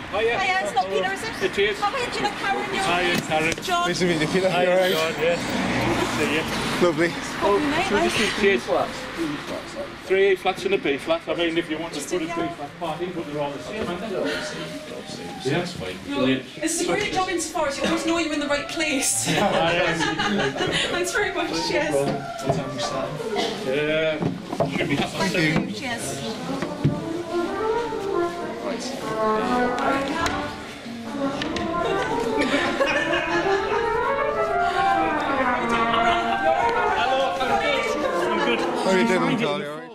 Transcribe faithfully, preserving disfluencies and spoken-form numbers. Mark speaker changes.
Speaker 1: Oh, yeah.
Speaker 2: Hiya, it's not Peter, is it?
Speaker 1: It is.
Speaker 2: Oh, hiya, do you know Karen? You're
Speaker 1: Hiya,
Speaker 2: right.
Speaker 1: Karen.
Speaker 2: John.
Speaker 3: Nice to meet you, Peter.
Speaker 1: Hi,
Speaker 3: You alright?
Speaker 1: John, yeah. Good to see you.
Speaker 3: Lovely.
Speaker 2: Oh, mate, like.
Speaker 1: Cheers. Three A flats and a B flat. I mean, if you want to put a B flat party, but they're all the same. Yeah, that's fine. Brilliant.
Speaker 4: This is a great job insofar as you always know you're in the right place. Thanks very much, cheers.
Speaker 1: Yeah, should be
Speaker 2: Thank you. Cheers.
Speaker 1: Hello, I'm good.
Speaker 3: How are you doing, Todd?